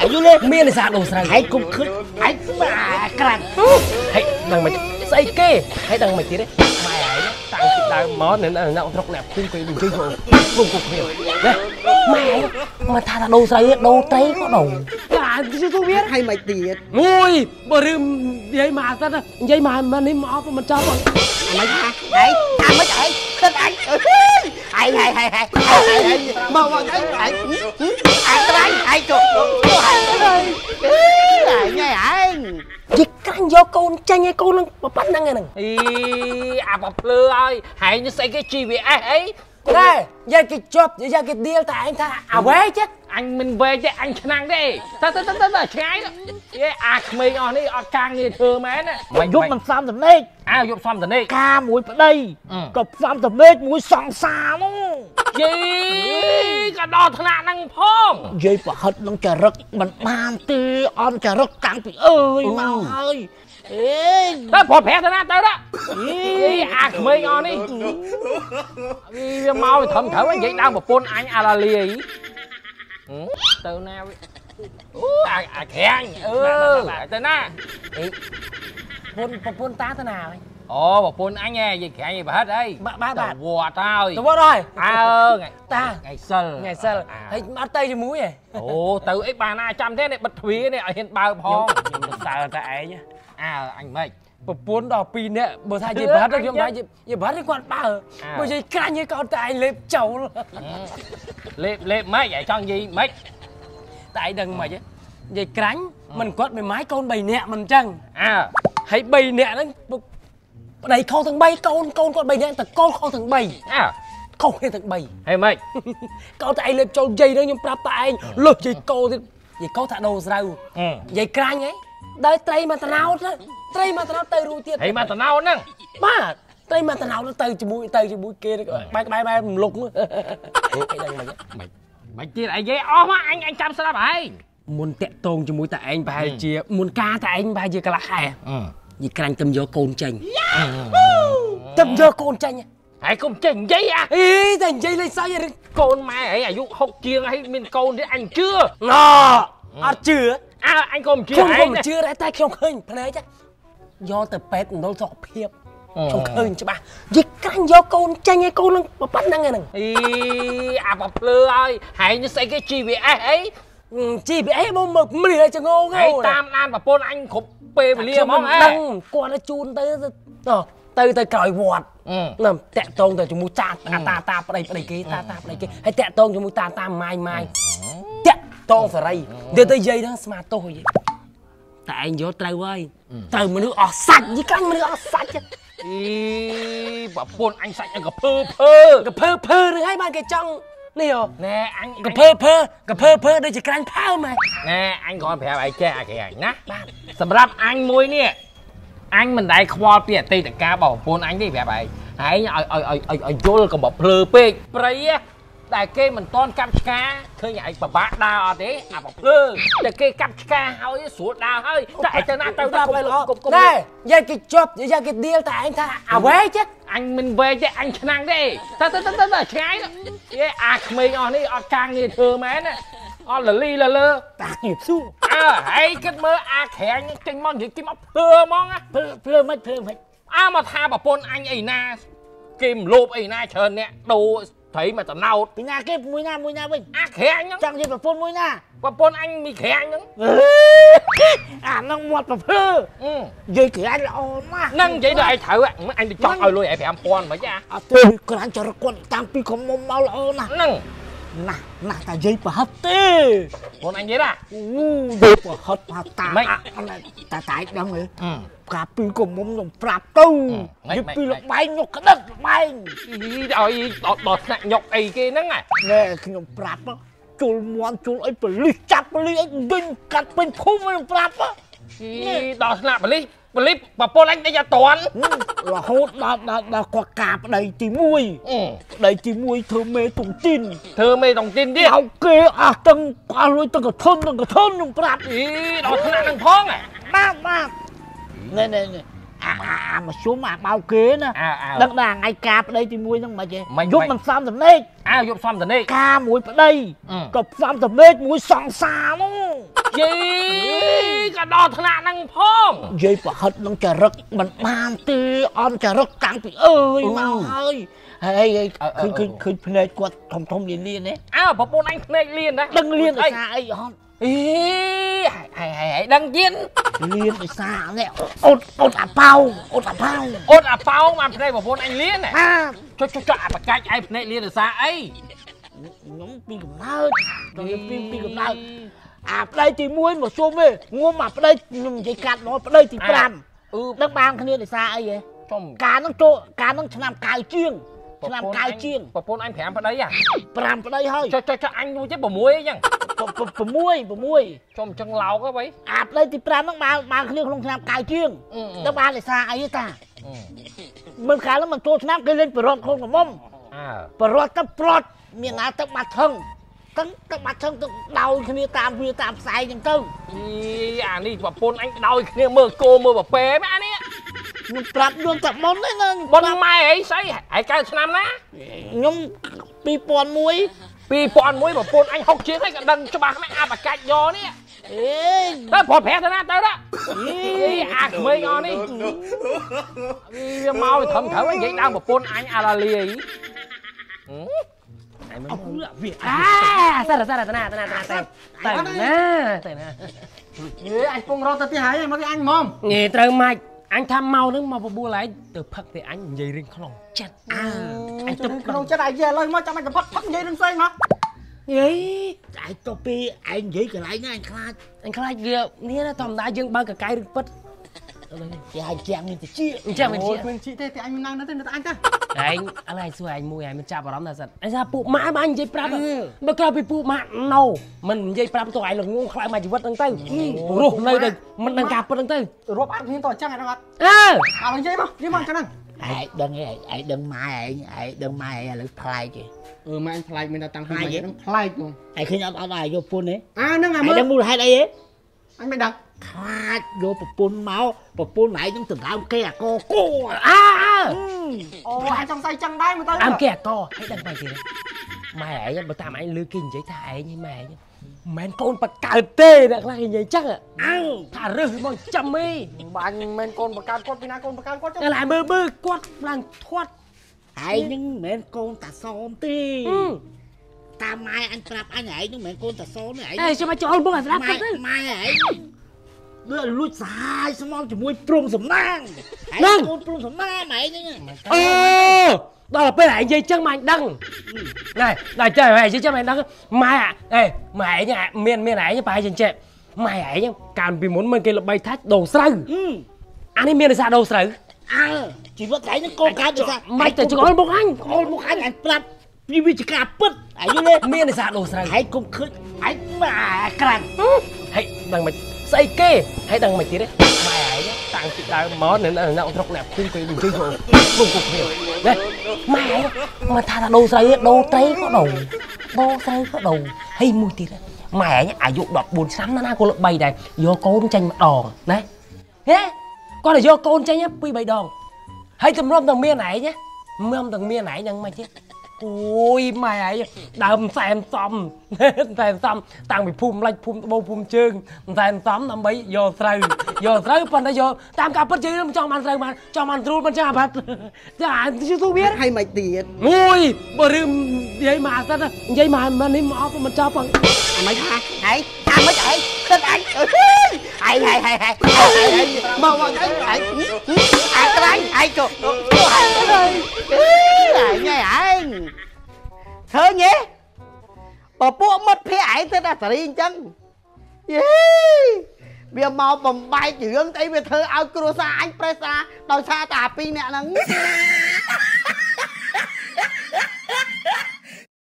អាយុលេមានសាដូស្រីហើយកុំខឹកឯងក្រាច់ហើយដឹងមិនស្អីគេហើយដឹងមិនទៀតទេម៉ែឯងតាំងពីដើមមកនៅស្រុកអ្នកភូមិពេលនិយាយមកគុំគ្នាណាម៉ែមកថាដូស្រីដូត្រីក៏ដូចាជិះទៅវាហើយមិនទៀតមួយបើរឿងនិយាយមកសិននិយាយមកនេះមកមិនចប់មិនថាឯងថាមិនឯងគិតអញអើយហើយមកអញឯងក្រាញ់ឯងចុះហើយញ៉ៃឯងយិក្រាញ់យកកូនចាញ់ឲ្យកូននឹងប៉ុណ្្នឹងហ្នឹងអីអាបភ្លឺហើយហែងស្អីគេ GVS អីតែយកគេជាប់យកគេឌីលតែឯងថាអ្វីចេះអញមិនវែងទេអញឆ្នាំងទេទៅឆ្ងាយយេអាក្មេងអស់នេះអត់ការងារធ្វើមែនមិនយប់មិនផ្សំតំណេកយប់ផ្សំតំណេកការមួយប្តីក៏ផ្សំតំណេកមួយសង្សារនោះយីក៏ដល់ថ្នាក់ហ្នឹងផងយាយប្រហិតនឹងចរិតមិនបានទេអន់ចរិតតាំងពីអើយមកហើយអេទៅប្រប្រាស់ទៅណាទៅណាអាក្មេងអស់នេះវាមកត្រឹមត្រូវនិយាយដើមប្រពន្ធអញអាឡាលីទៅណាអូអាក្រាញ់ទៅណាប្រពន្ធតាទៅណាហើយអូប្រពន្ធអញនិយាយក្រាញ់ឯប្រហិតអីបាទវត្តហើយទៅវត្តហើយតាថ្ងៃសិលហើយអត់ទៅជាមួយឯងអូទៅអីបានណាចាំទេនេះបិទទ្វារនេះឲ្យហ៊ានបើផងខ្ញុំទៅសើតែឯងអញមិនប្រពន្ធដល់2នាក់បើថាយាយប្រហិតខ្ញុំថាយាយប្រហិតគាត់បើបើយាយក្រាញ់គាត់តែឯងលេបចូលលេបម៉េចឯងចង់និយាយម៉េចតែឯងដឹងម៉េចយាយក្រាញ់មិនគាត់មិនម៉ាយកូន3នាក់មិនអញ្ចឹងហើយ3នាក់ហ្នឹងប្តីខុសទាំង3កូនគាត់3នាក់តែកូនខុសទាំង3ខុសគ្នាទាំង3ហើយម៉េចកូនតែឯងលេបចូលយាយហ្នឹងខ្ញុំប្រាប់តែឯងលុះយាយកោទៀតយាយកោថាដូរស្រូវយាយក្រាញ់ហីដើរត្រីមកតណោតត្រីមកតណោតទៅរួចទៀតហើយមកតណោតហ្នឹងបាទត្រីមកតណោតទៅជាមួយគេបែកបែររំលុកអីដឹងមិនទៀតអីយេអស់មកអញចាំស្ដាប់ហើយមុនតាក់តងជាមួយតាឯងប្រហែលជាមុនការតាឯងប្រហែលជាកន្លះខែយីក្រាញ់ទៅយកកូនចេញទៅយកកូនចេញហើយកុំចេញនិយាយអីតែនិយាយលេខសើចកូនម៉ែអីអាយុ60ជាងហើយមានកូនទៀតអញជឿណអត់ជឿអញក៏មិនជឿឯងខ្ញុំមិនជឿដែរតែខ្ញុំឃើញភ្នែកយកទៅពេទ្យមណ្ឌលសុខភាពខ្ញុំឃើញច្បាស់យីក្រាញ់យកកូនចេញឲ្យកូននឹងប៉ុណ្្នឹងហ្នឹងអីអាបភ្លឺហើយហែងស្អីគេ GVS អី GVS មកមិនឲ្យចងងហើយតាមដានប្រពន្ធអញគ្រប់ពេលវេលាហ្មងហ្នឹងគាត់ទៅជូនទៅក្រោយវត្តណាតាក់តងទៅជាមួយតាប្តីគេតាប្តីគេហើយតាក់តងជាមួយតាម៉ាយតាក់តងសេរីទៅយាយហ្នឹងស្មាតោះយាយតែឯងយកត្រូវហើយត្រូវមនុស្សអស់សាច់យីកាញ់មនុស្សអស់សាច់ប្រពន្ធអញសាច់កភើនឹងហើយបានគេចង់នេះណែអញកភើដូចជាក្រាញ់ផើម៉ែណែអញគ្រាន់ប្រាប់ឯងចេះអាគេអញណាបាទសម្រាប់អញមួយនេះអញមិនដែលខ្វល់ពីអតីតកាលរបស់ប្រពន្ធអញទេប្រាប់ឯងហើយឲ្យយល់កុំបភ្លើពេកព្រៃតែគេមិនតន់កាប់ឆ្កាឃើញឯងពិបាកដើរអត់ទេអាបភ្លើតែគេកាប់ឆ្កាហើយស្រួលដើរហើយតែឯងទៅណាទៅដល់ពេលល្អណែយកគេជាប់យកគេឌីលតែឯងថាអ្វីចេះអញមិនវែងទេអញឆ្នាំងទេទៅឆ្ងាយយេអាក្មេងអស់នេះអត់ការងារធ្វើមែនអត់លលីលលើតាគៀបស៊ូហើយគិតមើលអាក្រាញ់ចេញមកនិយាយគេមកភ្លើហ្មងភ្លើមិនមកថាប្រពន្ធអញអីណាគេមលោបអីណាច្រើនអ្នកដូរត្រីមកតណោតពីណាគេមួយណាវិញអាក្រាញ់ហ្នឹងចង់និយាយប្រពន្ធមួយណាប្រពន្ធអញមីក្រាញ់ហ្នឹងអាហ្នឹងមាត់ប្រភ្លើនិយាយក្រាញ់ល្អណាស់ហ្នឹងនិយាយដល់ឯងត្រូវអញទៅចង់ឲ្យលុយឯង 5000 មិនចាអត់ទេក្រាញ់ចរិតគាត់តាំងពីក្រុមមុំមកល្អណាស់ហ្នឹងណាស់តែនិយាយប្រហិតទេបងអញនិយាយណានិយាយប្រហិតថាតាតែដឹងទេកាពីក្រុមមុំខ្ញុំប្រាប់ទៅនិយាយពីលបែងញុកក្តិតលបែងឲ្យដល់ថ្នាក់ញុកអីគេហ្នឹងណែខ្ញុំប្រាប់ជុលមន់ជុលអីប៉លិសចាប់ប៉លិសអីដេញកាត់ពេញភូមិខ្ញុំប្រាប់ដល់ថ្នាក់ប៉លិសប្រពន្ធអញដេញអត់តាន់រហូតដល់គាត់ការប្តីទី1ប្តីទី1ធ្វើមេតុងទីនទៀតហៅគេអស់ទាំងអស់លុយទាំងកធនខ្ញុំប្រាប់ដល់ថ្នាក់ហ្នឹងផងបាទណែ mà xuống mà bao kế nè đằng là ngày cà ở đây thì muối nhưng mà gì giúp mình xăm tầm nết giúp xăm tầm nết ca muối ở đây cọp xăm tầm nết muối sòng xa luôn gì cả đò thằng nào năng phong dây bỏ hết nó chả rực mình ban tê on chả rực căng thì ơi mau ơi hay khơi phê quạt thông liền đấy bà bôn anh phê liền đấy đừng liền ở xa ấy on hay đăng viên liền ở xa nè ốt à bao mà đây bà bôn anh liền này cho bà cách ai phê liền ở xa ấy nhóm pin cầm nát pin cầm nát đây thì muối mà xôm về mua mà đây nhưng chỉ cắt nó đây thì làm đất bang cái này để xa ấy vậy cá nó làm cài chiêng làm cài chiêng bà bôn anh phải đấy à làm đây thôi cho anh mua chứ bà muối ấy nhá bà muối cho một chân lau cái vậy đây thì làm nó mà cái này không làm cài chiêng đất bang để xa ấy ta mình khá lắm mình cho làm cái lên bờ không có mông bờ tập bọt miền nào tập mặt thân các mặt thân đau khi tam sai chẳng tư đi bà bôn anh đau khi mơ cô mơ bà pé mấy anh ấy nhưng tập đường tập món đấy nè bôn mai ấy say hãy cái năm á nhưng pi pon muối bà bôn anh học chiến hay cả đằng cho bà mấy bà cạch gió nè đó bỏ pé thôi nè tới đó mấy ngon đi mau thầm vậy đang bà bôn anh là lì sao rồi tenang anh cùng rồi tới hái mà anh mom nghe trời mai anh tham mau nữa mà bua lại từ phật thì anh dây riêng không chết anh tập không chết ai về lời mà cho anh tập phật dây riêng xoay mà vậy anh topi anh dây cái lại nha anh khai kia nè nó thầm đã dương bao cả cái được phật hai chàng mình chia mình chị thế thì anh năng nó tên là anh ta anhอะไรช่วยanh mua mình chạm vào đó là sao anh ra phụ mãi mà anh dây prap mà cái bị phụ mãi nâu mình dây prap tụi anh là ngon khai mà chỉ vật đằng tây ruột nơi đây mình đang cạp đằng tây ruột ăn thiên tỏi chắc anh đâu ăn dây mà cho năng ai đừng mai là play chứ mà anh play mình đã tăng hai vậy play luôn ai khi nào ở vô phun đấy nó ngầm ai đang mua hai đây ấy anh mới đăng khai vô phun máu mày những từng áo kè cô hai trong tay chân đấy mà tới áo kè co hãy đăng bài gì đấy mày ấy mà tao anh lừa kinh giấy thải như mày men con bạc cà tê đã là gì chắc à thả rơi bằng chăm mi bạn men con bạc cà con pina con bạc cà con chứ lại bơ quát đang thoát ai nhưng men con ta son ti ta mai anh trap anh ấy nhưng men con ta son này ai cho mày cho ông bố à mai ấy đưa lùi dài xong rồi chỉ mua prum sầm nang con prum sầm nang mày chứ đó là bên này dây chân mày đăng này trời mày dây chân mày đăng mai à ê mày nha miền này nhá bài chân trẻ mày ấy nhá càng vì muốn mình cái là bay thách đồ sấy anh ấy miền là sao đồ sấy chỉ có cái những con cá được sao mày chỉ có một anh plap vì chỉ cả bứt ấy như lên miền là sao đồ sấy hãy cùng khơi anh mà cằn hãy đằng mày xây kê hãy đằng mày tí đấy mày ấy nhá tặng chị ta món nên là nạo thọc nẹp khung cái đường chơi rồi vô cục hiểu đây mày ấy mà thà là đồ sấy đồ tấy có đầu hay mùi tí đấy mày ấy nhá dụ đọc buồn sắm nó cô lợn bay này do con tranh mặt đòn đấy thế con là do con tranh nhá quy bày đòn hay tầm rôm thằng miên này nhá mâm thằng miên này nhưng mày chứ ôi mày ấy đầm xem xong tăng bị phum lạch phum bông phum chương xem xong làm bấy vô sấy phần đây vô tam cặp bất chứ cho man sấy mà cho man trút man cha bật chả chứ tôi biết hay mày tiền ôi bờ rừng dây mà sao dây mà nín mỏ mình cho phần mày hãy mới chạy tên anh hay mà ai trời nghe anh thơ nhé bà bố mất phía ấy thế là riêng chân bây mau bầm bay chữ tay về thơ ao cua sa anh presa đòi xa tà pi nè nắng